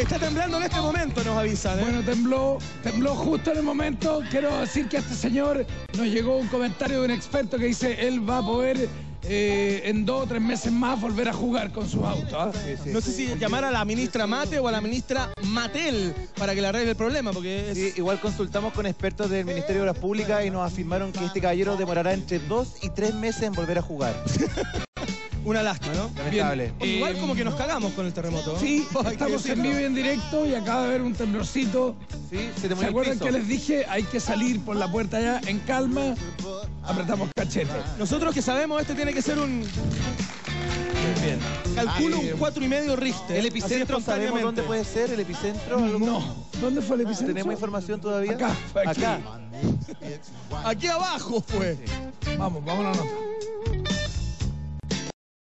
Está temblando en este momento, nos avisan, ¿eh? Bueno, tembló justo en el momento. Quiero decir que a este señor nos llegó un comentario de un experto que dice él va a poder en 2 o 3 meses más volver a jugar con sus autos. ¿Ah? Sí. No sé si llamar a la ministra Mate o a la ministra Matel para que le arregle el problema, porque es... Sí, igual consultamos con expertos del Ministerio de Obras Públicas y nos afirmaron que este caballero demorará entre 2 y 3 meses en volver a jugar. Una lástima, ¿no? Lamentable. Igual como que nos cagamos con el terremoto, ¿no? Sí, Hay que estamos en decirlo. vivo y en directo y acaba de haber un temblorcito. Sí, se te ¿Se acuerdan que les dije? Hay que salir por la puerta allá en calma. Apretamos cachete. Nosotros que sabemos, este tiene que ser un... Bien. Calculo un 4,5 Richter. ¿El epicentro así sabemos espontáneamente. dónde puede ser? ¿El epicentro? No. ¿Dónde fue el epicentro? ¿Tenemos información todavía? Acá, fue aquí. Acá. Aquí abajo fue. Vamos a la nota.